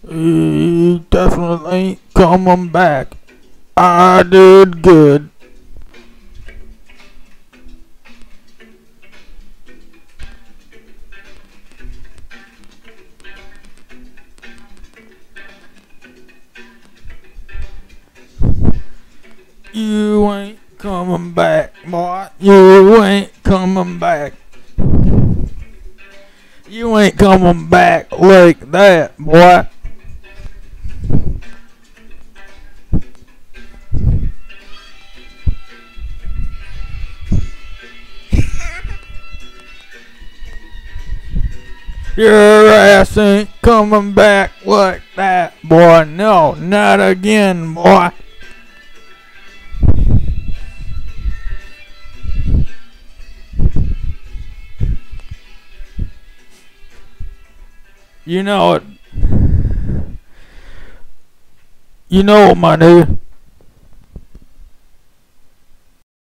He definitely ain't coming back. I did good. You ain't coming back, boy. You ain't coming back. You ain't coming back like that, boy. Your ass ain't coming back like that, boy. No, not again, boy. You know it. You know what, my nigga.